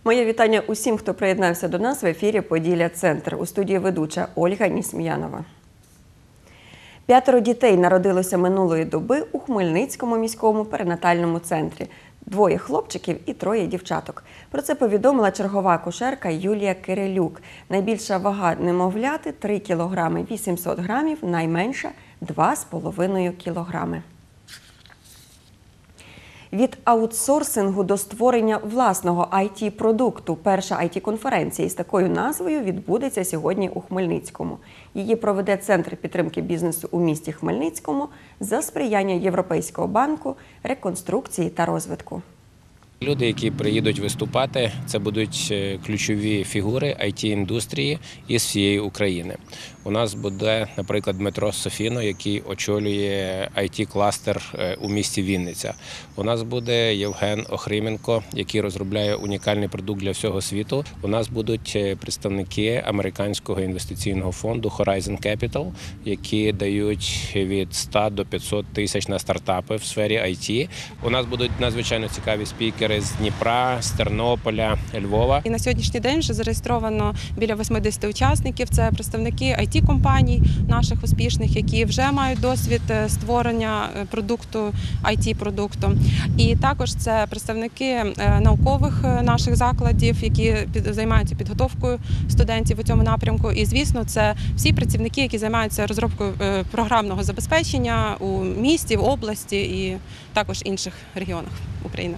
Моє вітання усім, хто приєднався до нас в ефірі «Поділля-центр». У студії ведуча Ольга Нісміянова. 5 дітей народилося минулої доби у Хмельницькому міському перинатальному центрі. 2 хлопчиків і 3 дівчаток. Про це повідомила чергова акушерка Юлія Кирилюк. Найбільша вага немовляти – 3 кг 800 грамів, найменша – 2,5 кг. Від аутсорсингу до створення власного IT-продукту. Перша IT-конференція із такою назвою відбудеться сьогодні у Хмельницькому. Її проведе Центр підтримки бізнесу у місті Хмельницькому за сприяння Європейського банку реконструкції та розвитку. Люди, які приїдуть виступати, це будуть ключові фігури IT-індустрії із всієї України. У нас буде, наприклад, Дмитро Софіно, який очолює IT-кластер у місті Вінниця. У нас буде Євген Охрименко, який розробляє унікальний продукт для всього світу. У нас будуть представники американського інвестиційного фонду Horizon Capital, які дають від 100 до 500 тисяч на стартапи в сфері IT. У нас будуть надзвичайно цікаві спікери з Дніпра, з Тернополя, Львова. І на сьогоднішній день вже зареєстровано біля 80 учасників. Це представники IT-компаній наших успішних, які вже мають досвід створення продукту, IT-продукту. І також це представники наукових наших закладів, які займаються підготовкою студентів у цьому напрямку. І, звісно, це всі працівники, які займаються розробкою програмного забезпечення у місті, в області і також інших регіонах України.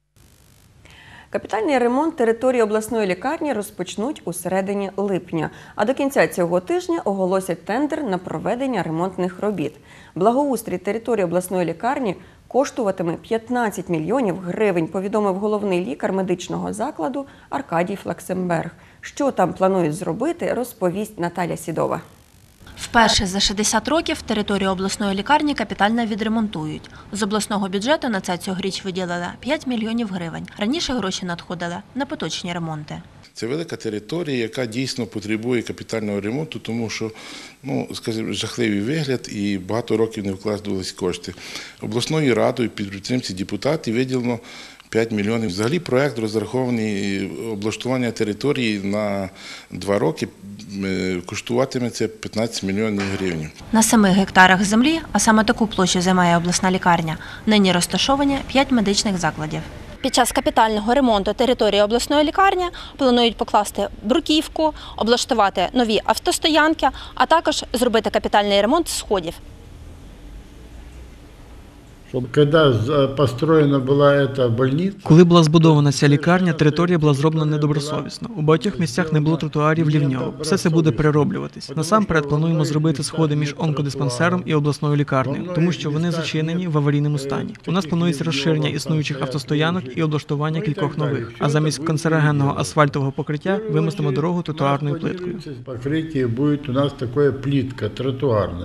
Капітальний ремонт території обласної лікарні розпочнуть у середині липня, а до кінця цього тижня оголосять тендер на проведення ремонтних робіт. Благоустрій території обласної лікарні коштуватиме 15 мільйонів гривень, повідомив головний лікар медичного закладу Аркадій Флаксенберг. Що там планують зробити, розповість Наталя Сідова. Вперше за 60 років територію обласної лікарні капітально відремонтують. З обласного бюджету на це цьогоріч виділили 5 мільйонів гривень. Раніше гроші надходили на поточні ремонти. Це велика територія, яка дійсно потребує капітального ремонту, тому що, скажімо, жахливий вигляд і багато років не вкладувалися кошти. Обласною радою під підтримці депутатів виділено 5 мільйонів. Взагалі проєкт розрахований облаштування території на 2 роки, коштуватиме це 15 мільйонів гривень. На 7 гектарах землі, а саме таку площу займає обласна лікарня, нині розташовані 5 медичних закладів. Під час капітального ремонту території обласної лікарні планують покласти бруківку, облаштувати нові автостоянки, а також зробити капітальний ремонт сходів. Коли була збудована ця лікарня, територія була зроблена недобросовісно. У багатьох місцях не було тротуарів лівньовок. Все це буде перероблюватись. Насамперед плануємо зробити сходи між онкодиспансером і обласною лікарнею, тому що вони зачинені в аварійному стані. У нас планується розширення існуючих автостоянок і облаштування кількох нових. А замість канцерогенного асфальтового покриття вимостимо дорогу тротуарною плиткою. Покриття буде у нас така плитка тротуарна.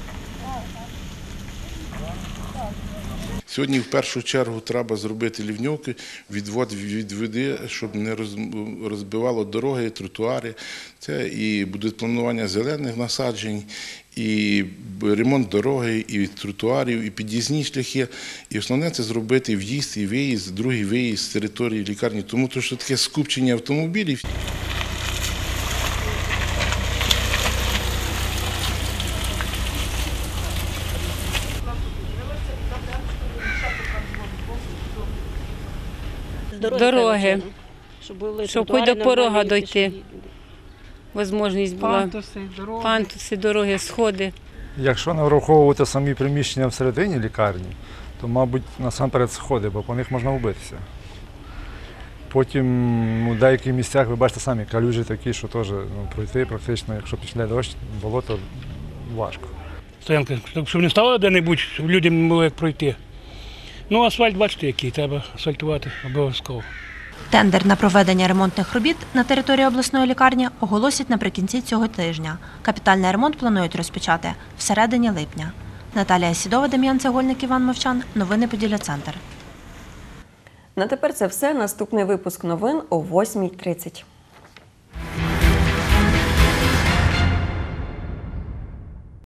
Сьогодні в першу чергу треба зробити лівньовки, відвод від води, щоб не розбивало дороги, тротуари. Це і буде планування зелених насаджень, і ремонт дороги, і тротуарів, і під'їзні шляхи. І основне – це зробити в'їзд і виїзд, другий виїзд з території лікарні, тому що таке скупчення автомобілів. Дороги, щоб хоч до порога дойти. Можливість була. Пантуси, дороги, сходи. Якщо не враховувати самі приміщення всередині лікарні, то, мабуть, насамперед сходи, бо по них можна вбитися. Потім у деяких місцях, ви бачите самі, калюжі такі, що теж пройти практично, якщо пішли дощ, болото важко. Стоянки, щоб не стало де-небудь, щоб людям було як пройти. Ну, асфальт, бачите, який, треба асфальтувати обов'язково. Тендер на проведення ремонтних робіт на території обласної лікарні оголосять наприкінці цього тижня. Капітальний ремонт планують розпочати всередині липня. Наталія Сідова, Дем'ян Цегольник, Іван Мовчан. Новини Поділля-центр. На тепер це все. Наступний випуск новин о 8:30.